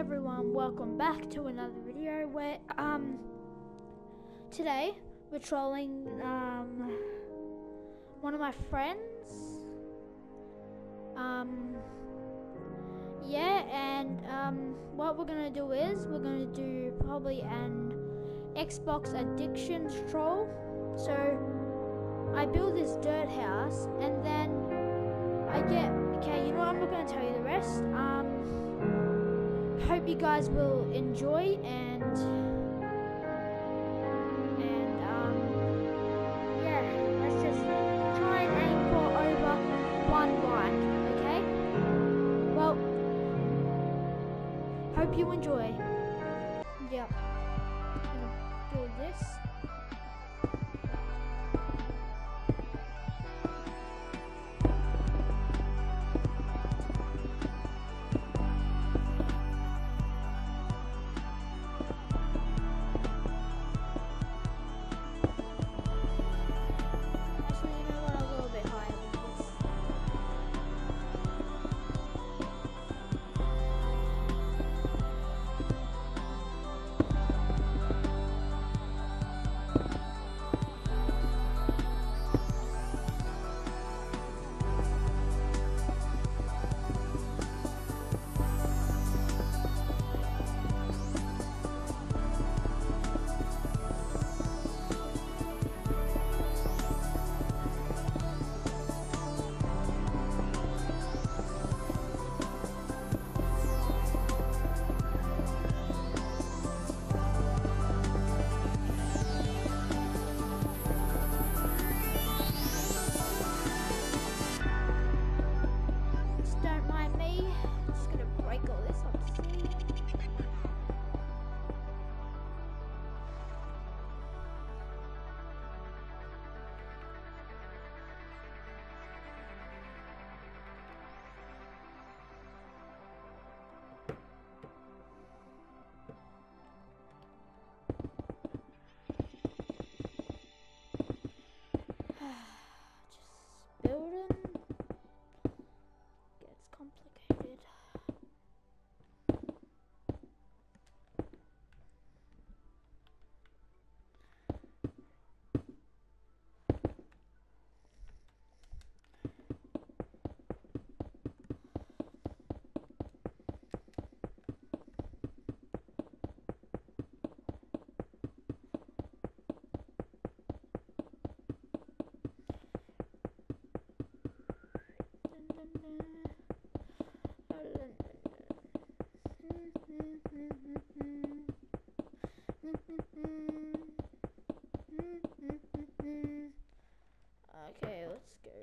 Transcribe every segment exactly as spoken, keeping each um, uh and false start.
everyone, welcome back to another video where um today we're trolling um one of my friends. Um yeah, and um what we're gonna do is we're gonna do probably an Xbox addictions troll. So I build this dirt house and then I get okay, you know what, I'm not gonna tell you the rest. Um hope you guys will enjoy and and um yeah, let's just try and aim for over one like, okay? Well, hope you enjoy. Yeah, I'm gonna build this. Just building gets complicated. Okay, let's go.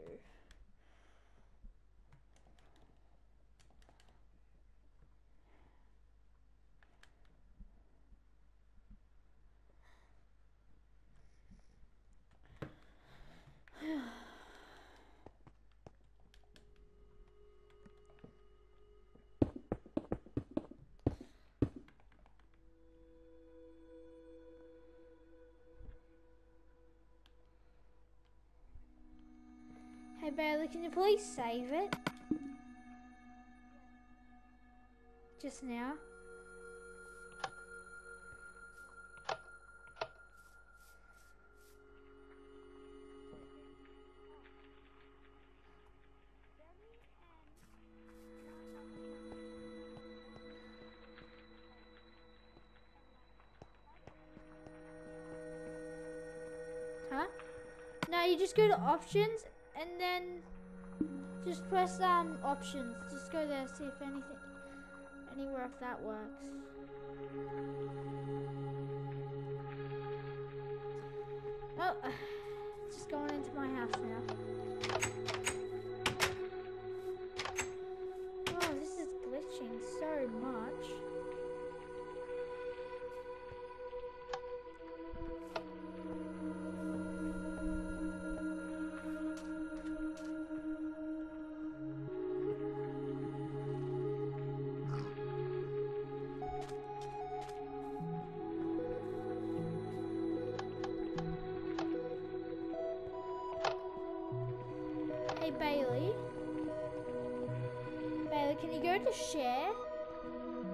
Hey Bailey, can you please save it? Just now. Huh? No, you just go to options and then just press um options. Just go there, see if anything, anywhere if that works. Oh, uh, just going into my house now. Oh, this is glitching so much. Bailey. Bailey, can you go to share?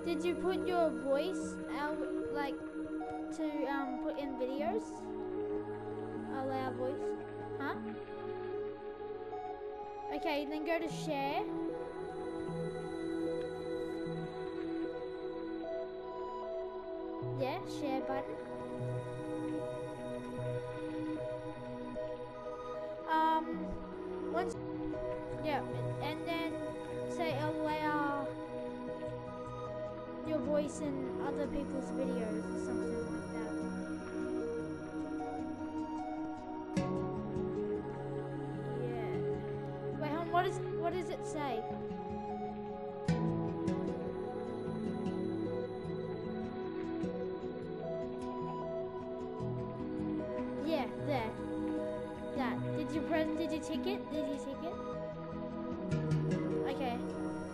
Did you put your voice out, like, to um put in videos? Allow voice, huh? Okay, then go to share. Yeah, share button. Um, once, yeah, and then say allow your voice in other people's videos or something like that. Yeah. Wait, hon, what is what does it say? Yeah, there. That. Did you press? Did you tick it? Did you tick it? Okay.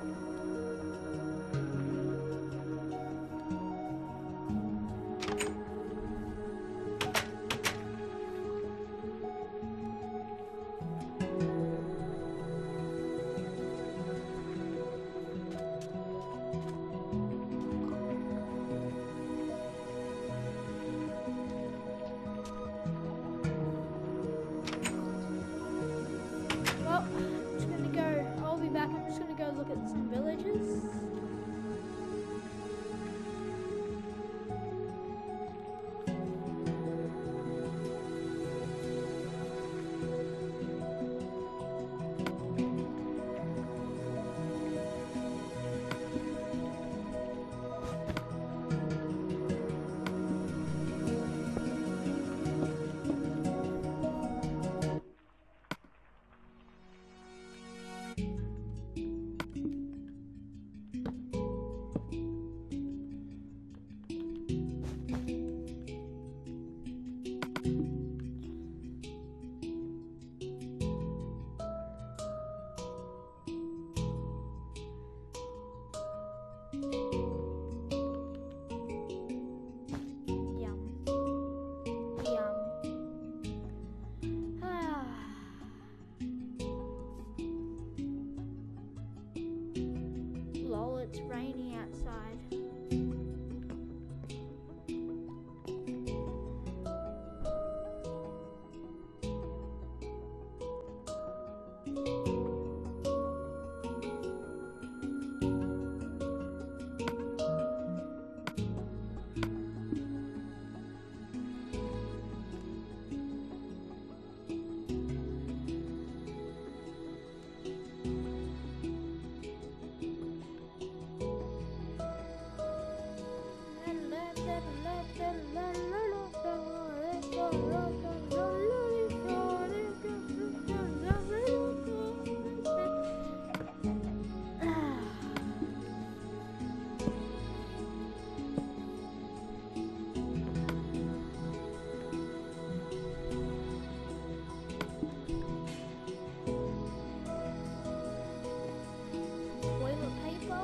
Well, I'm just gonna go. I'll be back. I'm just gonna go look at some villages. Yum. Yum. Ah. Lol, it's raining outside. Toilet paper.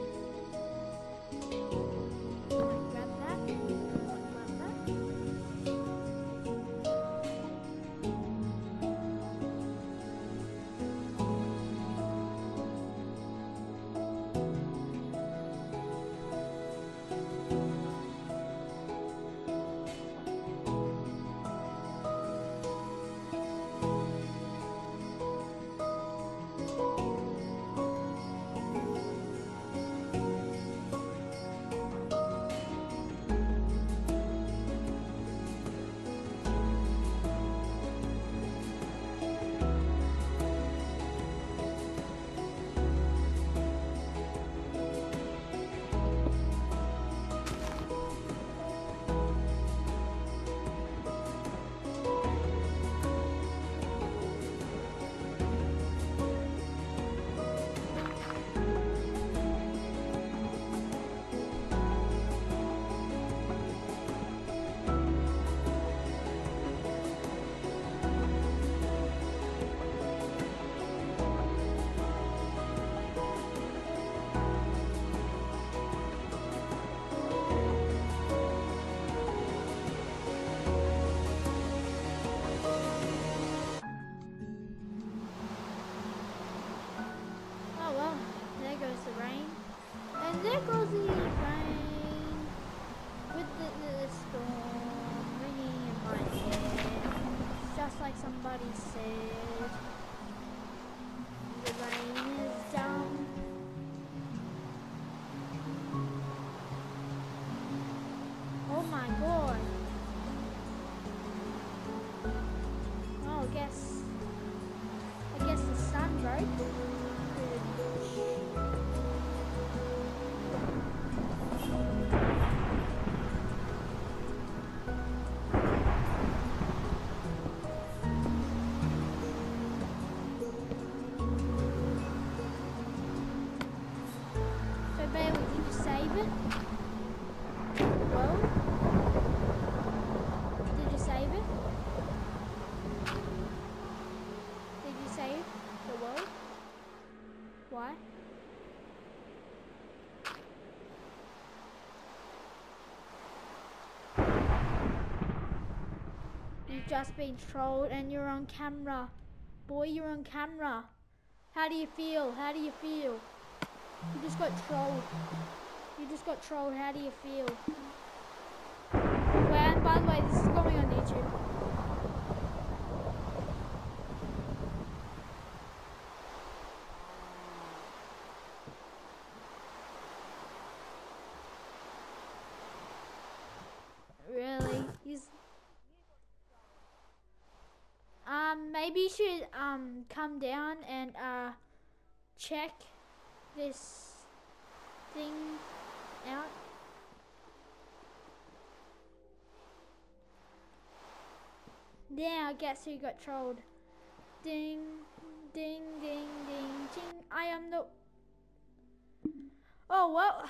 Grab that. Grab that. Oh well, there goes the rain. And there goes the said. The rain is done. Oh my god. Oh, I guess. I guess the sun broke. So Bailey, did you save it? Well, did you save it? Did you save the world? Why? You've just been trolled and you're on camera. Boy, you're on camera. How do you feel? How do you feel? You just got trolled. You just got trolled. How do you feel? Well, and by the way, this is going on YouTube. Really? He's um maybe you should um come down and uh check this thing out. Yeah, I guess who got trolled. Ding, ding, ding, ding, ding. I am the. Oh well.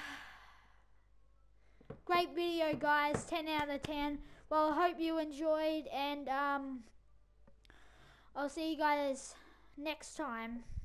Great video, guys. ten out of ten. Well, I hope you enjoyed, and um, I'll see you guys next time.